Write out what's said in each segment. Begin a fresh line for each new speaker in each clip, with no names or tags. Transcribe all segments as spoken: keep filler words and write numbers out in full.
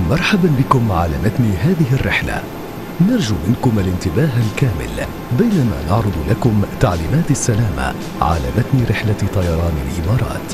مرحبا بكم على متن هذه الرحلة. نرجو منكم الانتباه الكامل بينما نعرض لكم تعليمات السلامة على متن رحلة طيران الإمارات.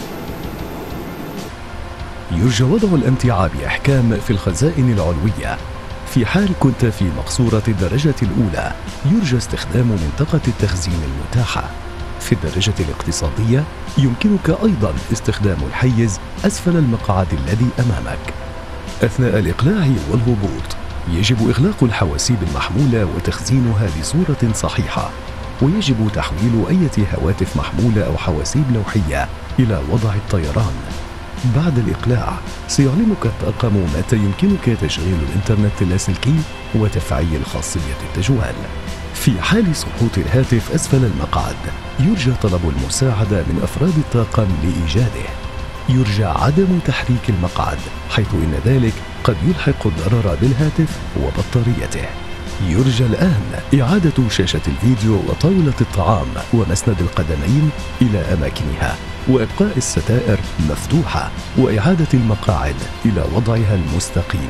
يرجى وضع الأمتعة بإحكام في الخزائن العلوية. في حال كنت في مقصورة الدرجة الأولى يرجى استخدام منطقة التخزين المتاحة. في الدرجة الاقتصادية يمكنك أيضاً استخدام الحيز أسفل المقعد الذي أمامك. أثناء الإقلاع والهبوط يجب إغلاق الحواسيب المحمولة وتخزينها بصورة صحيحة، ويجب تحويل أي هواتف محمولة أو حواسيب لوحية إلى وضع الطيران. بعد الإقلاع سيعلمك الطاقم متى يمكنك تشغيل الإنترنت اللاسلكي وتفعيل خاصية التجوال. في حال سقوط الهاتف أسفل المقعد يرجى طلب المساعدة من أفراد الطاقم لإيجاده. يرجى عدم تحريك المقعد حيث إن ذلك قد يلحق الضرر بالهاتف وبطاريته. يرجى الآن إعادة شاشة الفيديو وطاولة الطعام ومسند القدمين إلى أماكنها، وإبقاء الستائر مفتوحة، وإعادة المقاعد إلى وضعها المستقيم.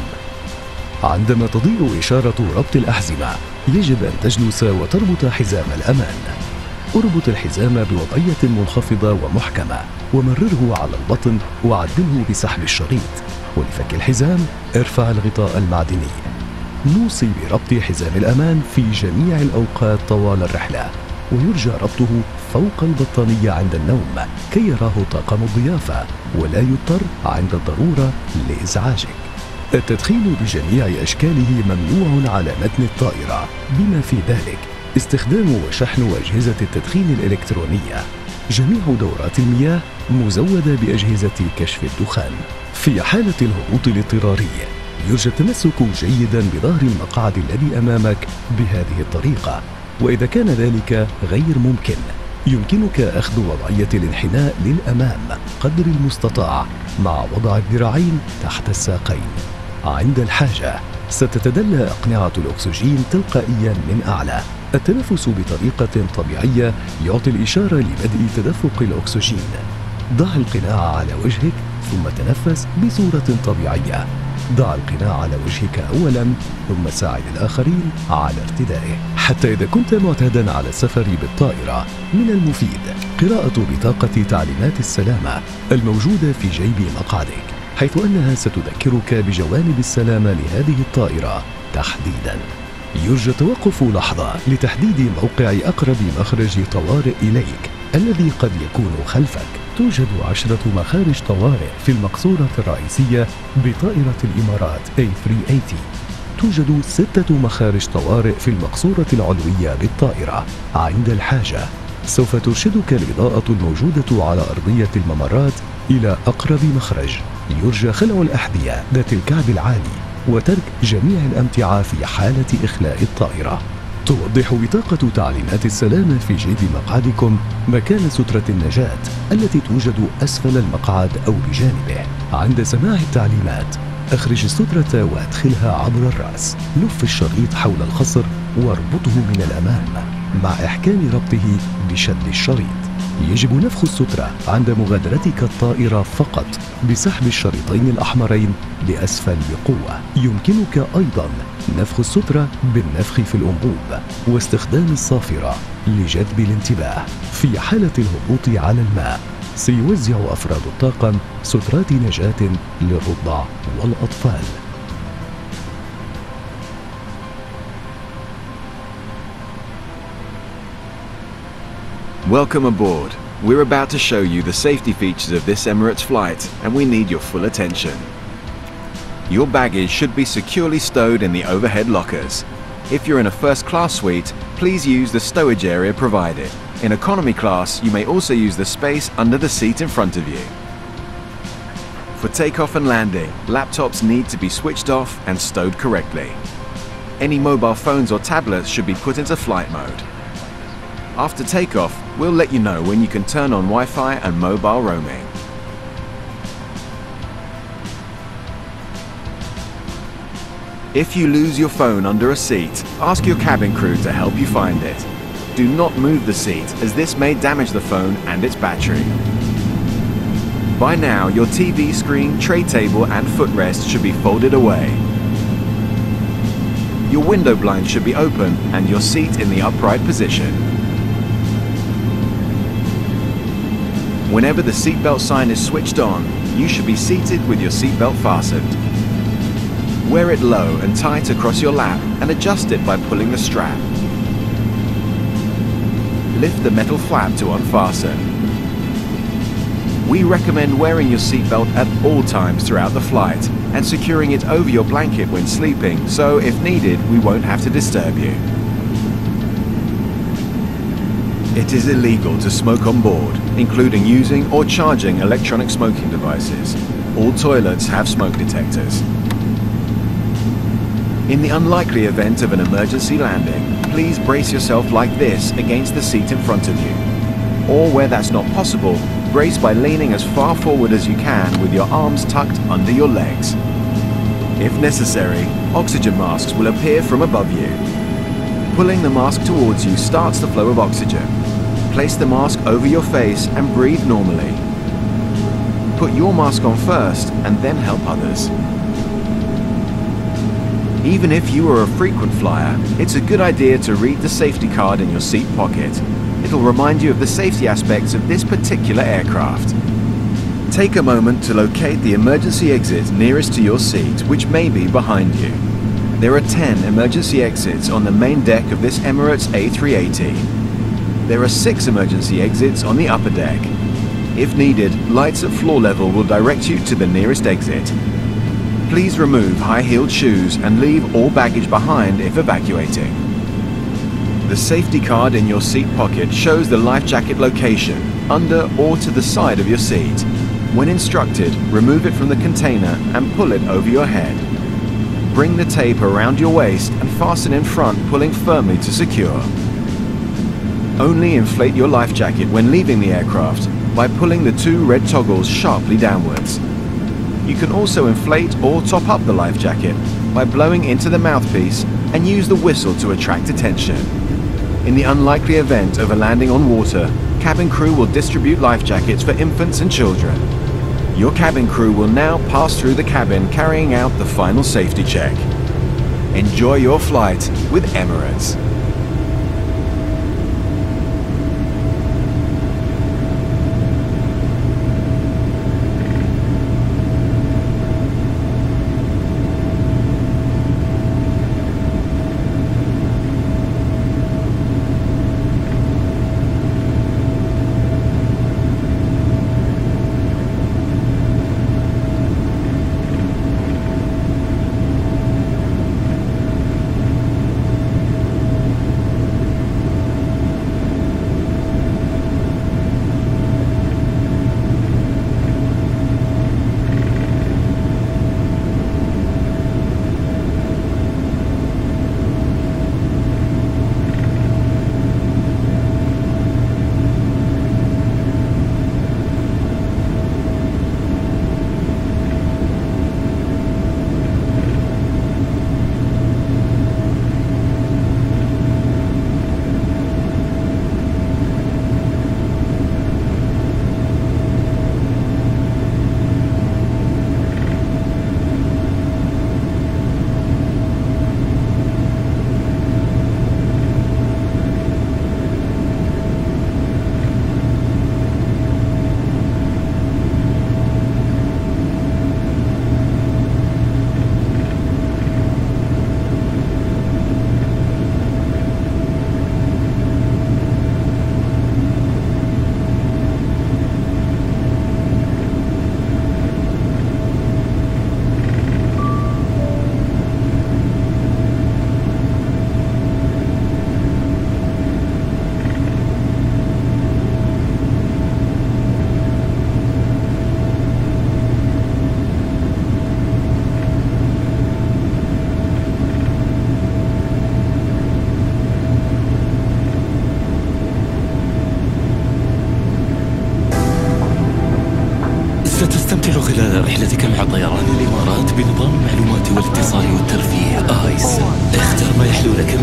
عندما تضيء إشارة ربط الأحزمة يجب أن تجلس وتربط حزام الأمان. اربط الحزام بوضعية منخفضة ومحكمة ومرره على البطن وعدله بسحب الشريط، ولفك الحزام ارفع الغطاء المعدني. نوصي بربط حزام الأمان في جميع الأوقات طوال الرحلة، ويرجى ربطه فوق البطانية عند النوم كي يراه طاقم الضيافة ولا يضطر عند الضرورة لإزعاجك. التدخين بجميع أشكاله ممنوع على متن الطائرة، بما في ذلك استخدام وشحن أجهزة التدخين الإلكترونية. جميع دورات المياه مزودة بأجهزة كشف الدخان. في حالة الهبوط الاضطراري يرجى التمسك جيدا بظهر المقعد الذي أمامك بهذه الطريقة، وإذا كان ذلك غير ممكن يمكنك أخذ وضعية الانحناء للأمام قدر المستطاع مع وضع الذراعين تحت الساقين. عند الحاجة ستتدلى أقنعة الأكسجين تلقائيا من أعلى. التنفس بطريقة طبيعية يعطي الإشارة لبدء تدفق الأكسجين. ضع القناع على وجهك ثم تنفس بصورة طبيعية. ضع القناع على وجهك أولا ثم ساعد الآخرين على ارتدائه. حتى إذا كنت معتادا على السفر بالطائرة من المفيد قراءة بطاقة تعليمات السلامة الموجودة في جيب مقعدك، حيث أنها ستذكرك بجوانب السلامة لهذه الطائرة تحديدا. يرجى التوقف لحظة لتحديد موقع أقرب مخرج طوارئ إليك الذي قد يكون خلفك. توجد عشرة مخارج طوارئ في المقصورة الرئيسية بطائرة الإمارات إيه ثلاثمئة وثمانين. توجد ستة مخارج طوارئ في المقصورة العلوية بالطائرة. عند الحاجة سوف ترشدك الإضاءة الموجودة على أرضية الممرات إلى أقرب مخرج. يرجى خلع الأحذية ذات الكعب العالي وترك جميع الأمتعة في حالة إخلاء الطائرة. توضح بطاقة تعليمات السلامة في جيب مقعدكم مكان سترة النجاة التي توجد أسفل المقعد أو بجانبه. عند سماع التعليمات أخرج السترة وأدخلها عبر الرأس. لف الشريط حول الخصر واربطه من الأمام مع إحكام ربطه بشد الشريط. يجب نفخ السترة عند مغادرتك الطائرة فقط بسحب الشريطين الأحمرين لأسفل بقوة. يمكنك أيضا نفخ السترة بالنفخ في الأنبوب واستخدام الصافرة لجذب الانتباه. في حالة الهبوط على الماء سيوزع أفراد الطاقم سترات نجاة للرضع والأطفال.
Welcome aboard. We're about to show you the safety features of this Emirates flight, and we need your full attention. Your baggage should be securely stowed in the overhead lockers. If you're in a first class suite, please use the stowage area provided. In economy class, you may also use the space under the seat in front of you. For takeoff and landing, laptops need to be switched off and stowed correctly. Any mobile phones or tablets should be put into flight mode. After takeoff, we'll let you know when you can turn on Wi-Fi and mobile roaming. If you lose your phone under a seat, ask your cabin crew to help you find it. Do not move the seat, as this may damage the phone and its battery. By now, your T V screen, tray table and footrest should be folded away. Your window blind should be open and your seat in the upright position. Whenever the seatbelt sign is switched on, you should be seated with your seatbelt fastened. Wear it low and tight across your lap and adjust it by pulling the strap. Lift the metal flap to unfasten. We recommend wearing your seatbelt at all times throughout the flight and securing it over your blanket when sleeping, so if needed, we won't have to disturb you. It is illegal to smoke on board, including using or charging electronic smoking devices. All toilets have smoke detectors. In the unlikely event of an emergency landing, please brace yourself like this against the seat in front of you. Or where that's not possible, brace by leaning as far forward as you can with your arms tucked under your legs. If necessary, oxygen masks will appear from above you. Pulling the mask towards you starts the flow of oxygen. Place the mask over your face and breathe normally. Put your mask on first and then help others. Even if you are a frequent flyer, it's a good idea to read the safety card in your seat pocket. It'll remind you of the safety aspects of this particular aircraft. Take a moment to locate the emergency exit nearest to your seat, which may be behind you. There are ten emergency exits on the main deck of this Emirates A three eighty. There are six emergency exits on the upper deck. If needed, lights at floor level will direct you to the nearest exit. Please remove high-heeled shoes and leave all baggage behind if evacuating. The safety card in your seat pocket shows the life jacket location, under or to the side of your seat. When instructed, remove it from the container and pull it over your head. Bring the tape around your waist and fasten in front, pulling firmly to secure. Only inflate your life jacket when leaving the aircraft by pulling the two red toggles sharply downwards. You can also inflate or top up the life jacket by blowing into the mouthpiece and use the whistle to attract attention. In the unlikely event of a landing on water, cabin crew will distribute life jackets for infants and children. Your cabin crew will now pass through the cabin carrying out the final safety check. Enjoy your flight with Emirates.
ستستمتع خلال رحلتك مع طيران الإمارات بنظام المعلومات والاتصال والترفيه آيس. اختر ما يحلو لك من بين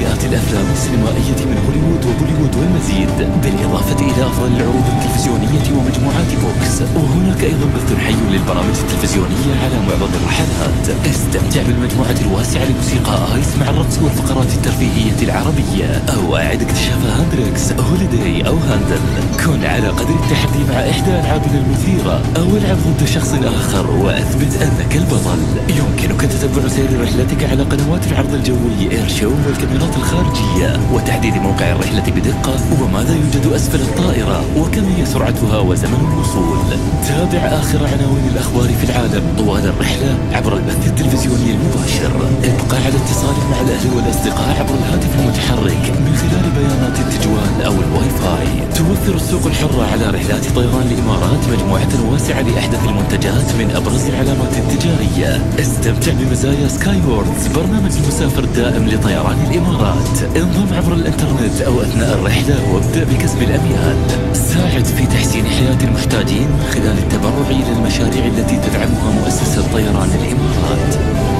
مئات الأفلام السينمائية من هوليوود وبوليوود والمزيد، بالإضافة إلى أفضل العروض التلفزيونية ومجموعات بوكس. وهناك أيضا بث حي للبرامج التلفزيونية على معظم الرحلات. استمتع بالمجموعة الواسعة لموسيقى آيس مع الرقص والفقرات الترفيهية العربية، أو أعد اكتشاف هاندريكس، هوليداي أو هاندل. كن على قدر التحدي مع إحدى ألعابنا المثيرة، أو العب ضد شخص آخر وأثبت أنك البطل. يمكنك تتبع سير رحلتك على قنوات العرض الجوي إير شو والكاميرات الخارجية، وتحديد موقع الرحلة بدقة، وماذا يوجد أسفل الطائرة، وكم هي سرعتها وزمن الوصول. تابع آخر عناوين الأخبار في العالم طوال الرحلة عبر البث التلفزيوني المباشر. ابقى على اتصال مع الأهل والأصدقاء عبر الهاتف المتحرك من خلال بيانات التجوال أو الواي فاي. توفر السوق الحرة على رحلات طيران الإمارات مجموعة واسعة لأحدث المنتجات من أبرز العلامات التجارية. استمتع بمزايا سكاي ووردز، برنامج المسافر الدائم لطيران الإمارات. انضم عبر الإنترنت أو أثناء الرحلة وابدأ بكسب الأميال. ساعد في تحسين حياة المحتاجين من خلال التبرع إلى المشاريع التي تدعمها مؤسسة طيران الإمارات.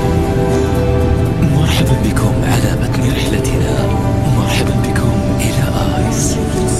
مرحبا بكم على متن رحلتنا. مرحبا بكم إلى آيس.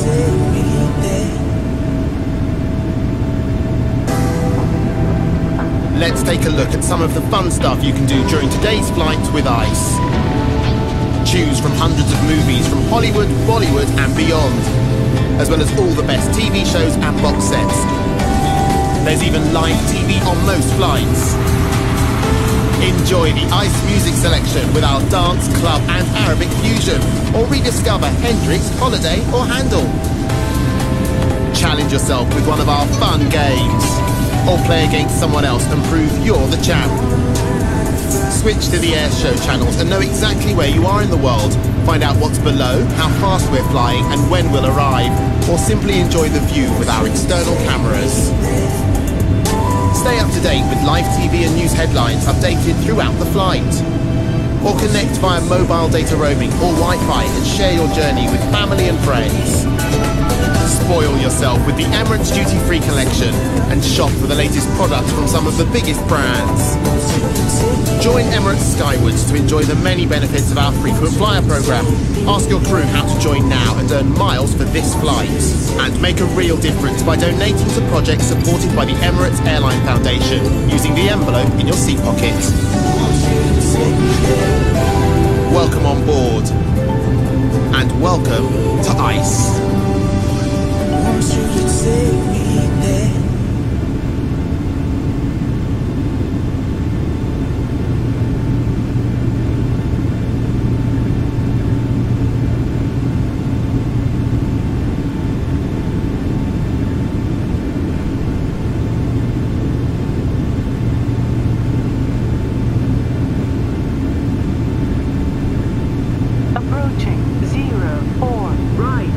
Let's take a look at some of the fun stuff you can do during today's flight with ICE. Choose from hundreds of movies from Hollywood, Bollywood and beyond, as well as all the best T V shows and box sets. There's even live T V on most flights. Enjoy the ICE music selection with our dance, club and Arabic fusion, or rediscover Hendrix, Holiday or Handel. Challenge yourself with one of our fun games, or play against someone else and prove you're the champ. Switch to the airshow channels and know exactly where you are in the world. Find out what's below, how fast we're flying and when we'll arrive, or simply enjoy the view with our external cameras. Stay up to date with live T V and news headlines updated throughout the flight. Or connect via mobile data roaming or Wi-Fi and share your journey with family and friends. Spoil yourself with the Emirates Duty Free collection and shop for the latest products from some of the biggest brands. Join Emirates Skywards to enjoy the many benefits of our frequent flyer program. Ask your crew how to join now and earn miles for this flight. And make a real difference by donating to projects supported by the Emirates Airline Foundation using the envelope in your seat pocket. Welcome on board. And welcome to ICE.
Approaching zero four right.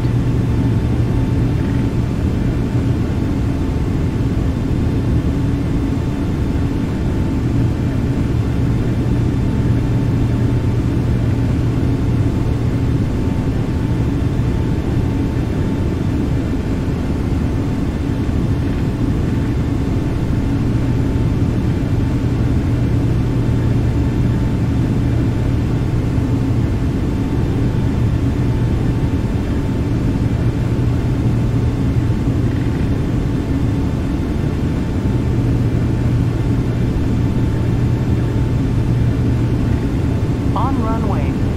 On runway